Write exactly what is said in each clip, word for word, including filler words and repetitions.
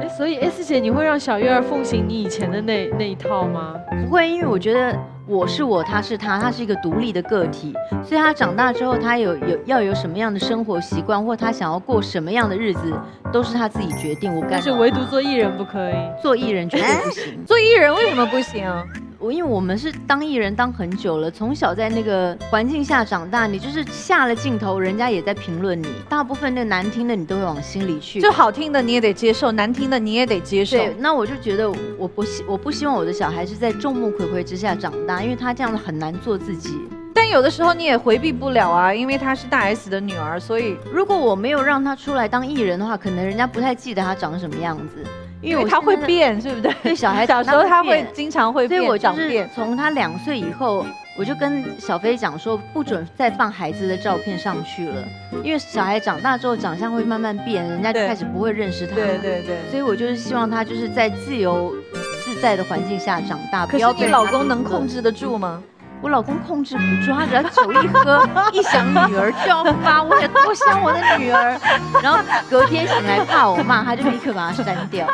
哎，所以 S 姐，你会让小月儿奉行你以前的那那一套吗？ 不会，因为我觉得我是我，他是他，他是一个独立的个体，所以他长大之后，他有有要有什么样的生活习惯，或他想要过什么样的日子，都是他自己决定。我不干， 但是唯独做艺人不可以， 做艺人绝对不行。 做艺人为什么不行？ 我因为我们是当艺人当很久了，从小在那个环境下长大，你就是下了镜头，人家也在评论你，大部分的难听的你都会往心里去， 就好听的你也得接受，难听的你也得接受。 对，那我就觉得我不希我不希望我的小孩是在众目睽睽之下长大，因为他这样很难做自己。 但有的时候你也回避不了啊，因为她是大 S 的女儿，所以如果我没有让他出来当艺人的话，可能人家不太记得他长什么样子。 因为他会变，是不是？ 对，小孩小时候他会经常会变， 所以我就是从他两岁以后，我就跟小飞讲说，不准再放孩子的照片上去了，因为小孩长大之后长相会慢慢变，人家就开始不会认识他。 对对对。 所以我就是希望他就是在自由自在的环境下长大。 可是你老公能控制得住吗？ 我老公控制不住，他只要酒一喝，一想女儿就要发，我有多想我的女儿。然后隔天醒来怕我骂，他就立刻把它删掉。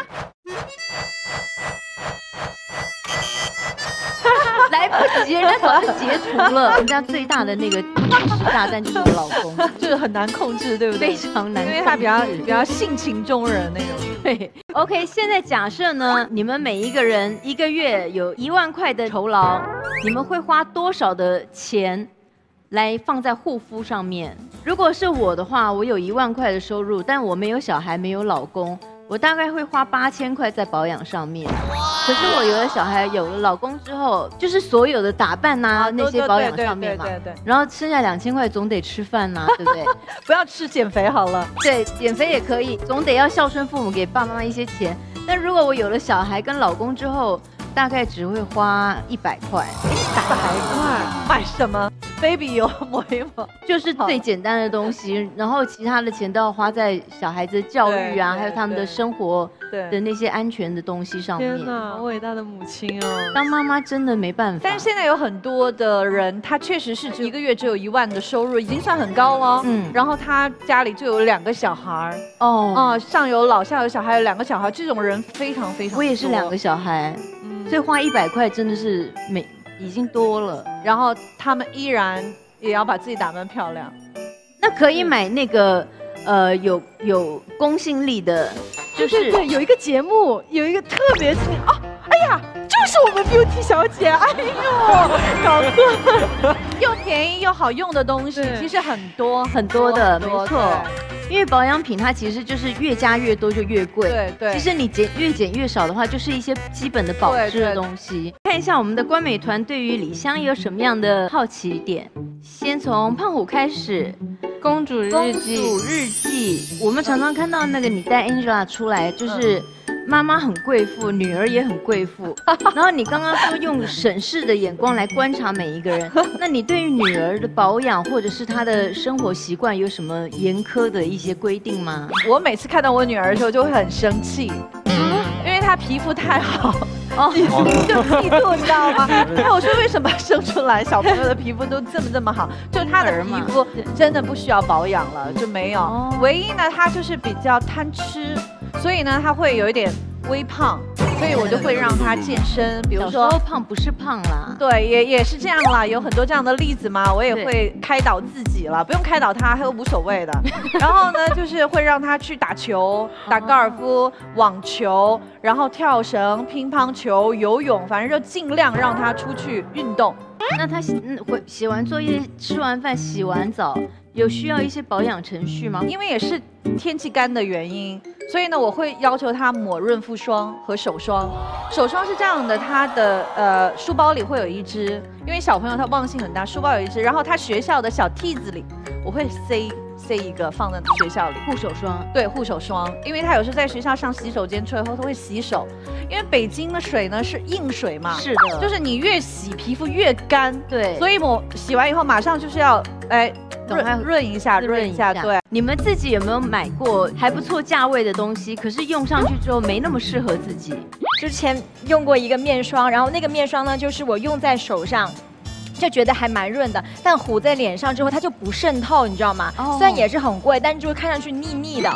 来不及，人家早就截图了。人家最大的那个定时炸弹就是我老公， 就是很难控制，对不对？ 非常难， 因为他比较比较性情中人那种。 对 ，OK， 现在假设呢，你们每一个人一个月有一万块的酬劳，你们会花多少的钱来放在护肤上面？如果是我的话，我有一万块的收入，但我没有小孩，没有老公。我大概会花八千块在保养上面，可是我有了小孩，有了老公之后，就是所有的打扮呐、啊、那些保养上面嘛， 对对对。 然后剩下两千块总得吃饭呐、啊，对不对？ 不要吃减肥好了。 对，减肥也可以，总得要孝顺父母，给爸爸妈妈一些钱。但如果我有了小孩跟老公之后，大概只会花一百块。 一百块买什么 ？baby 油抹一抹， 就是最简单的东西，然后其他的钱都要花在小孩子教育啊，还有他们的生活的那些安全的东西上面。 天哪，好伟大的母亲哦！ 当妈妈真的没办法。 但是现在有很多的人，他确实是一个月只有一万的收入，已经算很高了。嗯，然后他家里就有两个小孩，哦，啊，上有老下有小孩，有两个小孩，这种人非常非常多。 我也是两个小孩，嗯，所以花一百块真的是每已经多了。 然后他们依然也要把自己打扮漂亮。 那可以买那个呃有有公信力的，就是对对，有一个节目，有一个特别啊，哎呀，就是我们 Beauty 小姐，哎呦，搞错了， 又便宜又好用的东西，其实很多很多的，没错。因为保养品它其实就是越加越多就越贵， 对对。 其实你减越减越少的话，就是一些基本的保湿的东西。看一下我们的官美团对于李湘有什么样的好奇点。先从胖虎开始， 公主日记。 公主日记，我们常常看到那个你带 Angela 出来，就是妈妈很贵妇，女儿也很贵妇。然后你刚刚说用审视的眼光来观察每一个人，那你对于女儿的保养或者是她的生活习惯有什么严苛的一些规定吗？ 我每次看到我女儿的时候就会很生气，嗯，因为她皮肤太好。哦，就嫉妒，你知道吗？那我说为什么生出来小朋友的皮肤都这么这么好？就她的皮肤真的不需要保养了，就没有。唯一呢，她就是比较贪吃，所以呢，她会有一点微胖。所以我就会让她健身，比如说胖不是胖啦， 对，也也是这样啦，有很多这样的例子嘛，我也会开导自己了，不用开导她，她都无所谓的。然后呢，就是会让她去打球、打高尔夫、网球，然后跳绳、乒乓球、游泳，反正就尽量让她出去运动。 那她嗯会写完作业、吃完饭、洗完澡，有需要一些保养程序吗？ 因为也是天气干的原因。所以呢，我会要求他抹润肤霜和手霜。手霜是这样的，他的呃书包里会有一支，因为小朋友他忘性很大，书包有一支，然后他学校的小屉子里，我会塞塞一个放在学校里。 护手霜， 对，护手霜，因为他有时候在学校上洗手间出来后，他会洗手，因为北京的水呢是硬水嘛， 是的， 就是你越洗皮肤越干， 对， 所以我洗完以后马上就是要哎。润润一下，润一下，对。 你们自己有没有买过还不错价位的东西，可是用上去之后没那么适合自己？ 之前用过一个面霜，然后那个面霜呢，就是我用在手上。就觉得还蛮润的，但糊在脸上之后它就不渗透，你知道吗？哦、虽然也是很贵，但是就会看上去腻腻的，而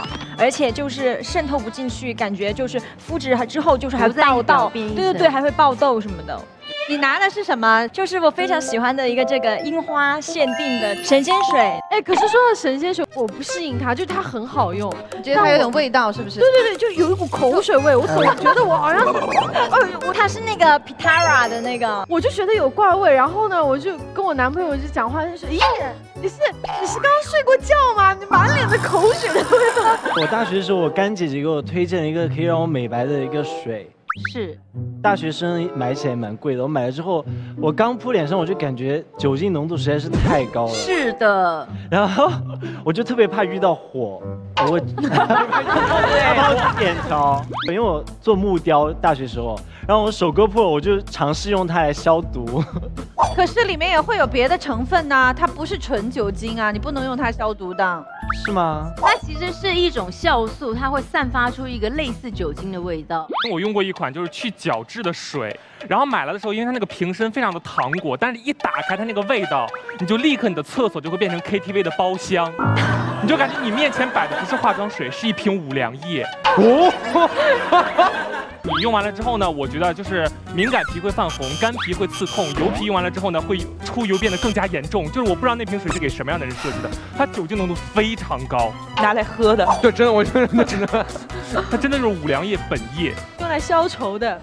而且就是渗透不进去，感觉就是肤质之后就是还会留在爆痘， 对对对对，还会爆痘什么的。 你拿的是什么？ 就是我非常喜欢的一个这个樱花限定的神仙水。 哎，可是说到神仙水，我不适应它，就它很好用， 你觉得它有点味道是不是？ 对对对，就有一股口水味，我总觉得我好像， 呃，它是那个 Pitara 的那个， 我就觉得有怪味。然后呢，我就跟我男朋友就讲话，他说：“咦，你是你是刚刚睡过觉吗？你满脸的口水的味道。” 我大学的时候，我干姐姐给我推荐了一个可以让我美白的一个水。 是， 大学生买起来蛮贵的，我买了之后，我刚铺脸上我就感觉酒精浓度实在是太高了。 是的， 然后我就特别怕遇到火，我他帮我点条，因为我做木雕，大学时候，然后我手割破了，我就尝试用它来消毒。 可是里面也会有别的成分呐、啊，它不是纯酒精啊，你不能用它消毒的。 是吗？ 它其实是一种酵素，它会散发出一个类似酒精的味道。 我用过一款就是去角质的水，然后买来的时候，因为它那个瓶身非常的糖果，但是一打开它那个味道，你就立刻你的厕所就会变成 K T V 的包厢，你就感觉你面前摆的不是化妆水，是一瓶五粮液。哦。你用完了之后呢，我觉得就是敏感皮会泛红，干皮会刺痛，油皮用完了之后呢，会出油变得更加严重。就是我不知道那瓶水是给什么样的人设计的，它酒精浓度非常高， 拿来喝的， 对，真的，我真的真的，它真的是五粮液本液， 用来消愁的。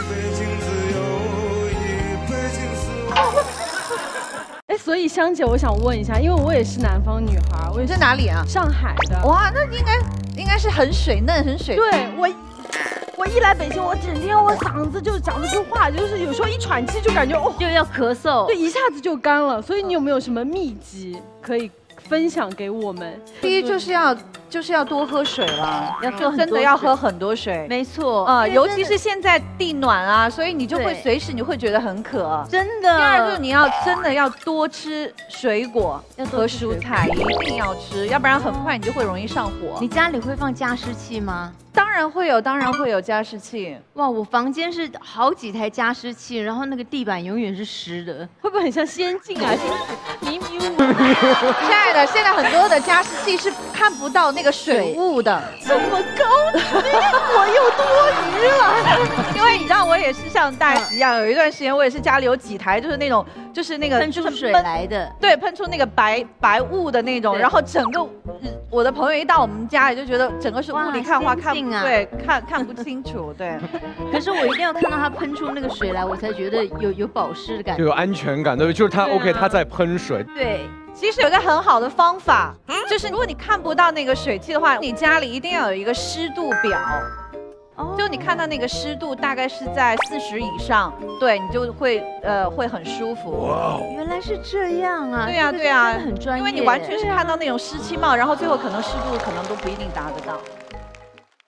哎，所以香姐，我想问一下，因为我也是南方女孩，我也你是哪里啊？ 上海的。 哇，那应该应该是很水嫩，很水。 对我。我一来北京，我整天我嗓子就讲不出话，就是有时候一喘气就感觉哦就要咳嗽， 对，一下子就干了。所以你有没有什么秘籍可以分享给我们？ 第一就是要就是要多喝水了， 要喝很多真的要喝很多水。 没错， 啊、呃，尤其是现在地暖啊，所以你就会随时你会觉得很渴。 真的。 第二就是你要真的要多吃水果和蔬菜，一定要吃，要不然很快你就会容易上火。 你家里会放加湿器吗？ 当然会有，当然会有加湿器。 哇，我房间是好几台加湿器，然后那个地板永远是湿的， 会不会很像仙境啊？迷迷雾。 亲爱的，现在很多的加湿器是看不到那个水雾的， 这么高级，我又多余了。 因为你知道，我也是像大 S 一样，有一段时间我也是家里有几台，就是那种就是那个喷出水来的， 对，喷出那个白白雾的那种，然后整个我的朋友一到我们家里就觉得整个是雾里看花，看不对，看看不清楚，对。 可是我一定要看到它喷出那个水来，我才觉得有有保湿的感觉， 就有安全感，对不对？就是它 OK，它在喷水。 对。 其实有个很好的方法，就是如果你看不到那个水汽的话，你家里一定要有一个湿度表。就你看到那个湿度大概是在四十以上，对你就会呃会很舒服。 哇，原来是这样啊！ 对呀对呀， 很专业， 因为你完全是看到那种湿气帽，然后最后可能湿度可能都不一定达得到。